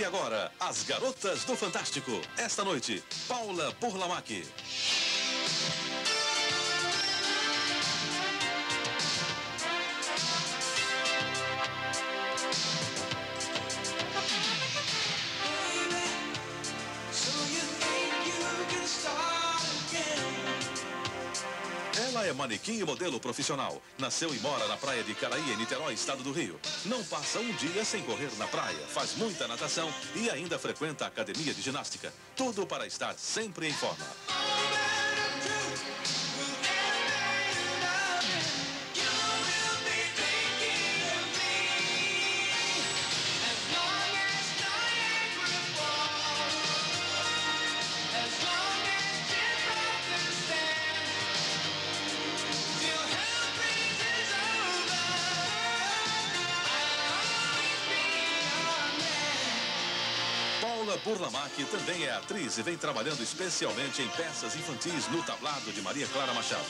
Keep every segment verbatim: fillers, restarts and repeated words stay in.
E agora, as garotas do Fantástico. Esta noite, Paula Burlamac. Ela é manequim e modelo profissional. Nasceu e mora na praia de Caraí, em Niterói, estado do Rio. Não passa um dia sem correr na praia. Faz muita natação e ainda frequenta a academia de ginástica. Tudo para estar sempre em forma. Paula Burlamac também é atriz e vem trabalhando especialmente em peças infantis no tablado de Maria Clara Machado.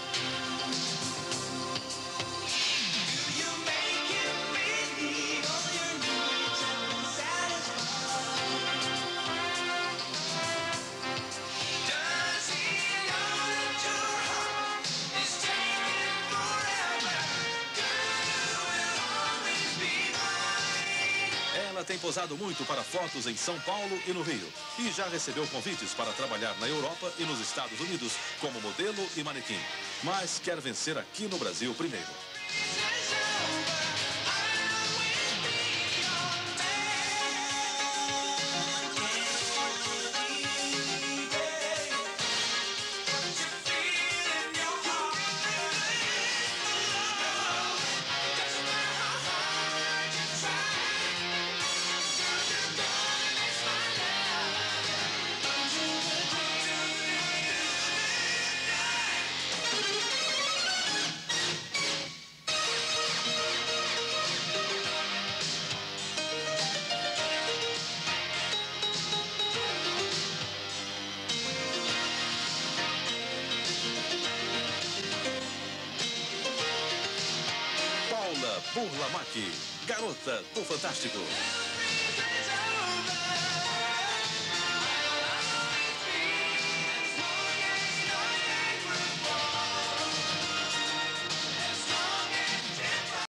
Ela tem posado muito para fotos em São Paulo e no Rio. E já recebeu convites para trabalhar na Europa e nos Estados Unidos como modelo e manequim. Mas quer vencer aqui no Brasil primeiro. Paula Burlamac, garota do Fantástico.